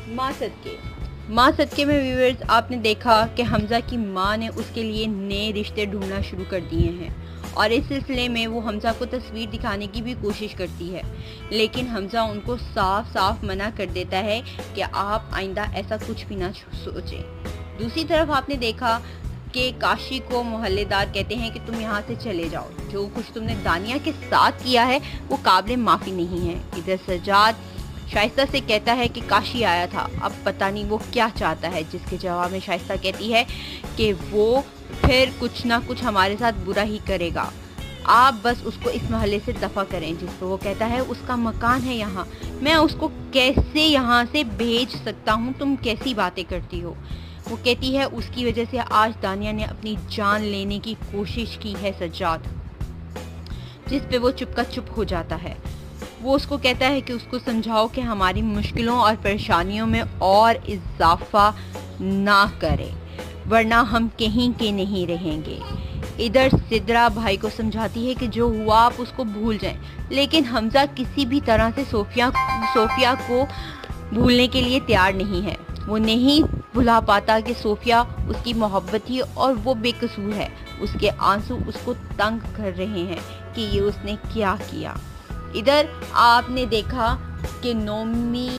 माँ सदके। माँ सदके में व्यूअर्स आपने देखा कि हमज़ा की माँ ने उसके लिए नए रिश्ते ढूंढना शुरू कर दिए हैं और इस सिलसिले में वो हमज़ा को तस्वीर दिखाने की भी कोशिश करती है, लेकिन हमज़ा उनको साफ साफ मना कर देता है कि आप आइंदा ऐसा कुछ भी ना सोचें। दूसरी तरफ आपने देखा कि काशी को मोहल्लेदार कहते हैं कि तुम यहाँ से चले जाओ, जो कुछ तुमने दानिया के साथ किया है वो काबिल माफ़ी नहीं है। इधर सज्जाद शाइस्ता से कहता है कि काशी आया था, अब पता नहीं वो क्या चाहता है, जिसके जवाब में शाइस्ता कहती है कि वो फिर कुछ ना कुछ हमारे साथ बुरा ही करेगा, आप बस उसको इस मोहल्ले से दफ़ा करें। जिस पर वो कहता है उसका मकान है यहाँ, मैं उसको कैसे यहाँ से भेज सकता हूँ, तुम कैसी बातें करती हो। वो कहती है उसकी वजह से आज दानिया ने अपनी जान लेने की कोशिश की है सज्जाद, जिस पे वो चुप का चुप हो जाता है। वो उसको कहता है कि उसको समझाओ कि हमारी मुश्किलों और परेशानियों में और इजाफा ना करे, वरना हम कहीं के नहीं रहेंगे। इधर सिद्रा भाई को समझाती है कि जो हुआ आप उसको भूल जाएं, लेकिन हमज़ा किसी भी तरह से सोफिया को भूलने के लिए तैयार नहीं है। वो नहीं भुला पाता कि सोफिया उसकी मोहब्बत थी और वो बेकसूर है। उसके आंसू उसको तंग कर रहे हैं कि ये उसने क्या किया। इधर आपने देखा कि नोमी